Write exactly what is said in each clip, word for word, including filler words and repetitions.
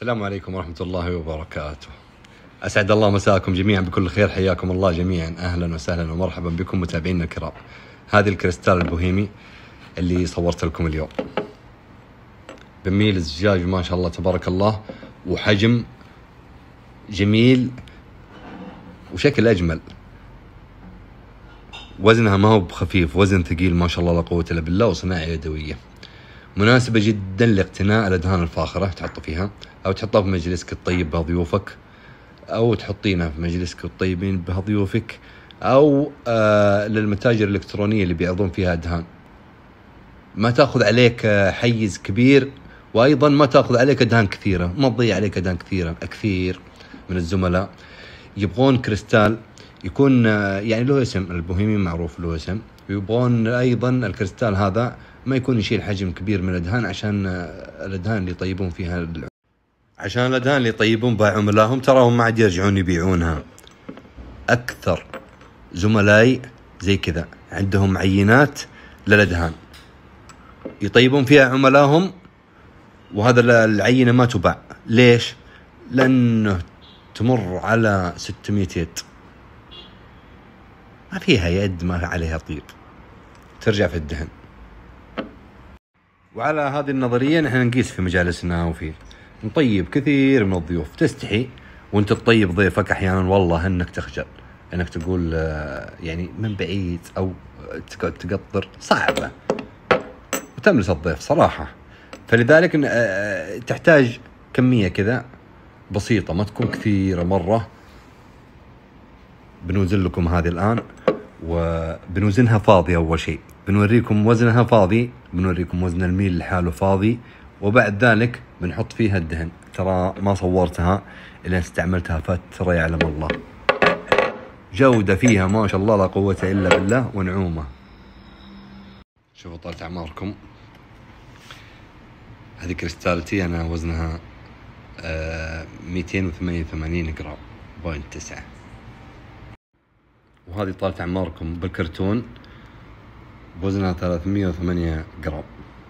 السلام عليكم ورحمة الله وبركاته. أسعد الله مساءكم جميعا بكل خير، حياكم الله جميعا، أهلا وسهلا ومرحبا بكم متابعينا الكرام. هذه الكريستال البوهيمي اللي صورت لكم اليوم بميل الزجاج ما شاء الله تبارك الله، وحجم جميل وشكل أجمل. وزنها ما هو بخفيف، وزن ثقيل ما شاء الله لا قوة إلا بالله، وصناعة يدوية مناسبة جدا لاقتناء الأدهان الفاخرة، تحط فيها أو تحطها في مجلسك تطيب بها ضيوفك، أو تحطينها في مجلسك وتطيبين بها ضيوفك، أو آه للمتاجر الإلكترونية اللي بيعرضون فيها أدهان. ما تأخذ عليك حيز كبير، وأيضا ما تأخذ عليك أدهان كثيرة، ما تضيع عليك أدهان كثيرة. كثير من الزملاء يبغون كريستال يكون يعني له اسم، البوهيمي معروف له اسم، ويبغون أيضا الكريستال هذا ما يكون يشيل حجم كبير من الأدهان، عشان الأدهان اللي يطيبون فيها عشان الأدهان اللي يطيبون بها عملاهم تراهم ما عاد يرجعون يبيعونها. أكثر زملائي زي كذا عندهم عينات للأدهان يطيبون فيها عملاهم، وهذا العينة ما تباع. ليش؟ لأنه تمر على ستمية يد، ما فيها يد ما عليها طيب، ترجع في الدهن. وعلى هذه النظرية نحن نقيس في مجالسنا، وفي نطيب كثير من الضيوف. تستحي وانت تطيب ضيفك أحيانا والله أنك تخجل، أنك تقول يعني من بعيد أو تقطر، صعبة وتملس الضيف صراحة. فلذلك تحتاج كمية كذا بسيطة، ما تكون كثيرة مرة. بنوزن لكم هذه الآن، وبنوزنها فاضي. أول شيء بنوريكم وزنها فاضي، بنوريكم وزن الميل لحاله فاضي، وبعد ذلك بنحط فيها الدهن. ترى ما صورتها إلا استعملتها فترة يعلم الله. جودة فيها ما شاء الله لا قوة إلا بالله، ونعومة. شوفوا طالت أعماركم، هذه كريستالتي أنا وزنها آه مئتين وثمانية وثمانين جرام بوينت تسعة، وهذه طالت أعماركم بالكرتون وزنها ثلاثمية وثمانية جرام.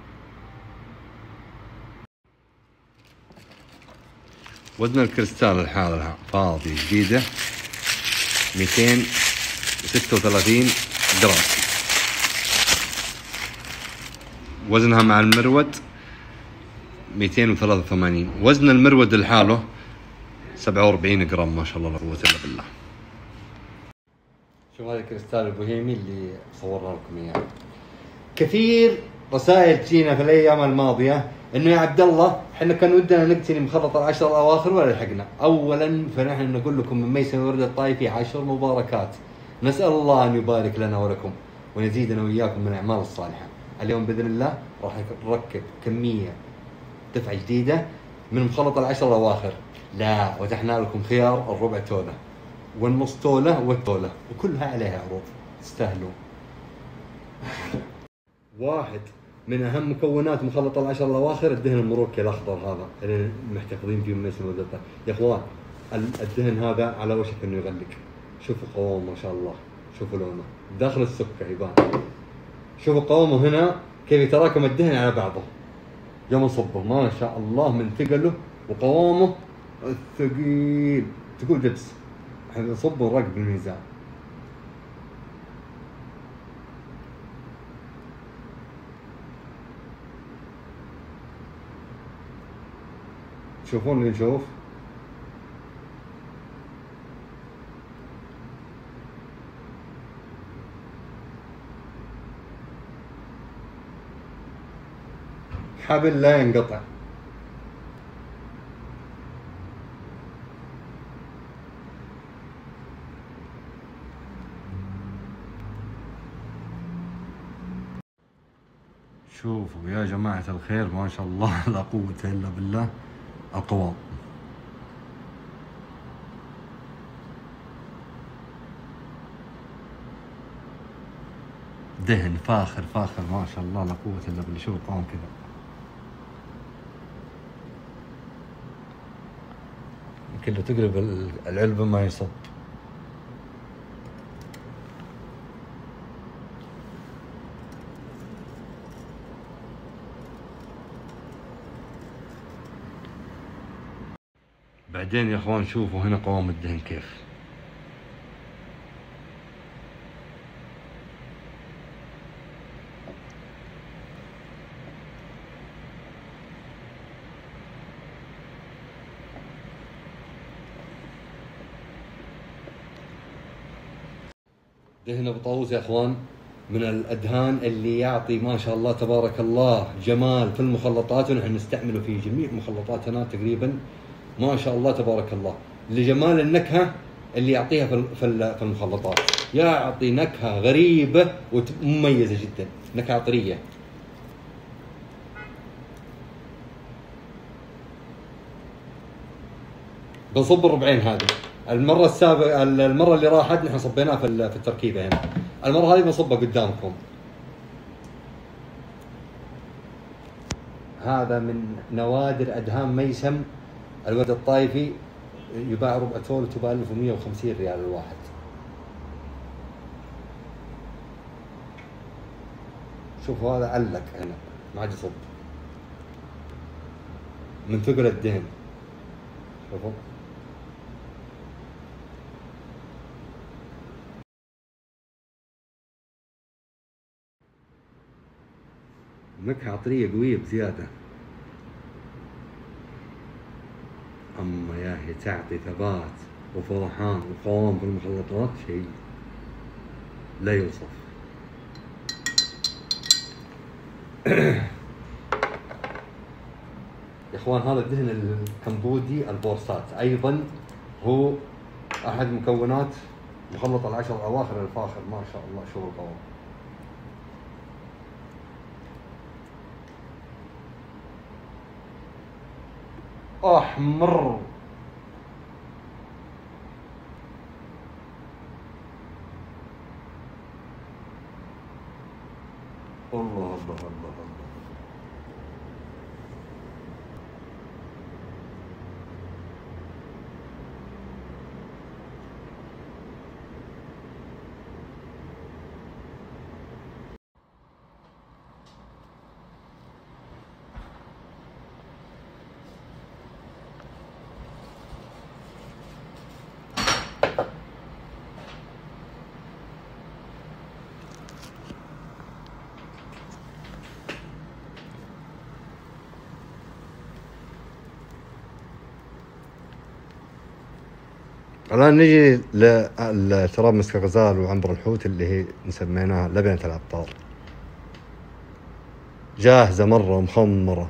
وزن الكريستال الحالة فاضي جديدة مئتين وستة وثلاثين جرام. وزنها مع المرود مئتين وثلاثة وثمانين. وزن المرود لحاله سبعة وأربعين جرام، ما شاء الله لا قوة إلا بالله. شوف هذا الكريستال البوهيمي اللي صورنا لكم اياه. كثير رسائل تجينا في الايام الماضيه انه يا عبد الله احنا كان ودنا نقتني مخطط العشر الاواخر ولا لحقنا. اولا فنحن نقول لكم من ميسم ورد الطائفي عشر مباركات، نسال الله ان يبارك لنا ولكم ويزيدنا واياكم من الاعمال الصالحه. اليوم باذن الله راح نركب كميه دفعه جديده من مخلط العشر الاواخر. لا، وتحنا لكم خيار الربع توله والنص توله والتوله، وكلها عليها عروض، تستاهلوا. واحد من اهم مكونات مخلط العشر الاواخر الدهن المروكي الاخضر هذا اللي محتفظين فيه من ميسم ودلتا. يا اخوان الدهن هذا على وشك انه يغلق. شوفوا قوامه ما شاء الله، شوفوا لونه داخل السكه يبان. شوفوا قوامه هنا كيف يتراكم الدهن على بعضه يوم نصبه، ما شاء الله من ثقله وقوامه الثقيل تقول دبس. احنا نصبه ونراقب بالميزان. تشوفون اللي نشوف؟ حبل لا ينقطع. شوفوا يا جماعة الخير ما شاء الله لا قوة إلا بالله القوام. دهن فاخر فاخر ما شاء الله لا قوة إلا بالله. شوفوا القوام كذا، يمكن لو تقلب العلبة ما يصب. بعدين يا اخوان شوفوا هنا قوام الدهن كيف. دهن ابو طاووس يا اخوان من الادهان اللي يعطي ما شاء الله تبارك الله جمال في المخلطات، ونحن نستعمله في جميع مخلطاتنا تقريبا ما شاء الله تبارك الله، لجمال النكهه اللي يعطيها في في المخلطات. يعطي نكهه غريبه ومميزه جدا، نكهه عطريه. بنصب الربعين هذه. المره السابقه المره اللي راحت نحن صبيناها في في التركيبه هنا، المره هذه بنصبها قدامكم. هذا من نوادر ادهان ميسم الورد الطايفي، يباع ربع تول وتباع ألف ومئة وخمسين ريال الواحد. شوفوا هذا علق هنا ما عاد يصب من ثقل الدهن. شوفوا نكهة عطرية قوية بزيادة. أما يا هي تعطي ثبات وفرحان وقوام في المخلطات شيء لا يوصف. يا اخوان هذا الدهن الكمبودي البورسات ايضا هو احد مكونات مخلط العشر الاواخر الفاخر. ما شاء الله شغل قوي. احمر الله الله الله الله. الآن نجي لتراب مسك الغزال وعنبر الحوت اللي هي سميناها لبنة العطار، جاهزة مرة ومخمرة.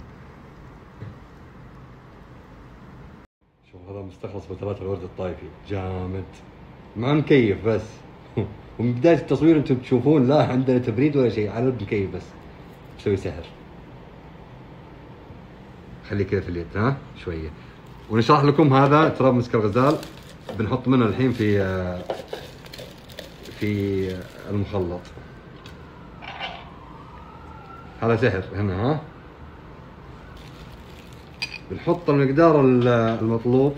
شوف هذا مستخلص بثلاث الورد الطايفي جامد مع مكيف بس. ومن بداية التصوير انتم تشوفون لا عندنا تبريد ولا شيء، على المكيف بس مسوي سحر. خليه كذا في اليد ها شوية ونشرح لكم. هذا تراب مسك الغزال بنحط منه الحين في في المخلط. هذا سحر هنا ها. بنحط المقدار المطلوب.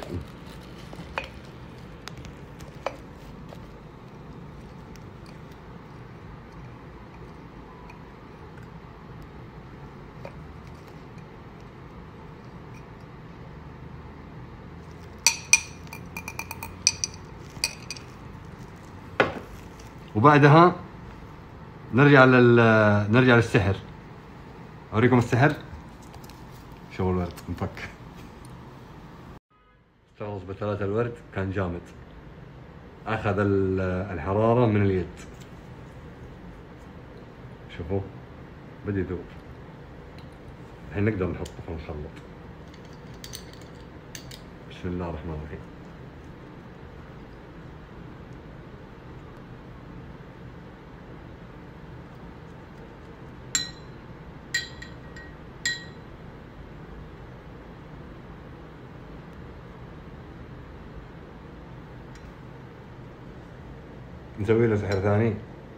وبعدها نرجع لل نرجع للسحر. اوريكم السحر. شو الورد مفك. استخلص بثلاثة الورد كان جامد، اخذ الحرارة من اليد. شوفوا بدي يذوب. الحين نقدر نحطه في المخلط. بسم الله الرحمن الرحيم. نسوي له سحر ثاني.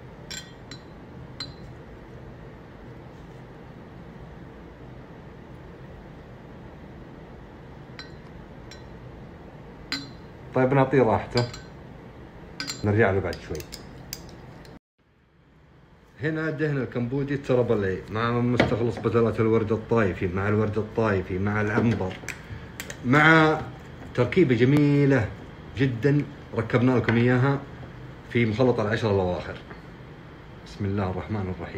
طيب نعطيه راحته، نرجع له بعد شوي. هنا دهن الكمبودي التربلي مع مستخلص بثلة الورد الطايفي مع الورد الطايفي مع العنبر مع تركيبة جميلة جدا ركبنا لكم إياها في مخلط العشرة الأواخر. بسم الله الرحمن الرحيم.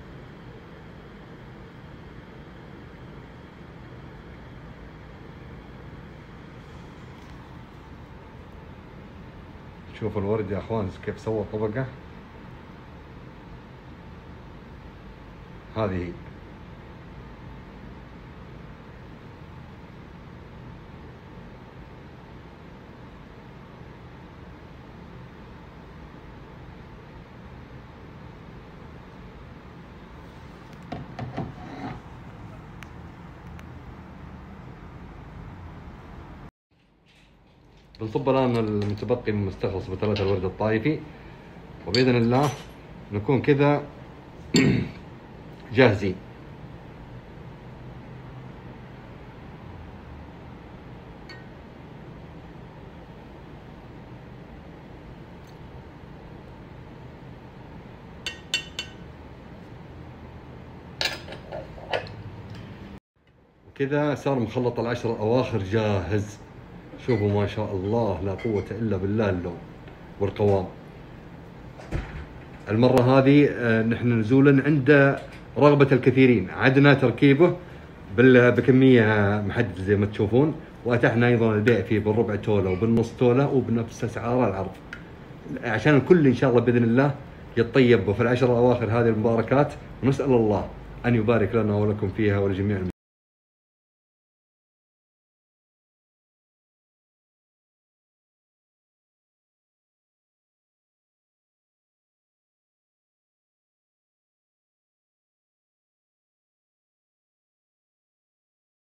شوفوا الورد يا اخوان كيف سوى طبقة. هذه بنصب الآن المتبقي من مستخلص بتلات الورد الطائفي، وبإذن الله نكون كذا جاهزين. وكذا صار مخلط العشر الأواخر جاهز. شوفوا ما شاء الله لا قوة إلا بالله اللون والقوام. المرة هذه نحن نزولا عند رغبة الكثيرين عدنا تركيبه بكمية محددة زي ما تشوفون، وأتحنا أيضا البيع فيه بالربع تولة وبالنص تولة وبنفس أسعار العرض، عشان الكل إن شاء الله بإذن الله يتطيب في العشر الأواخر هذه المباركات، ونسأل الله أن يبارك لنا ولكم فيها ولجميع المسلمين.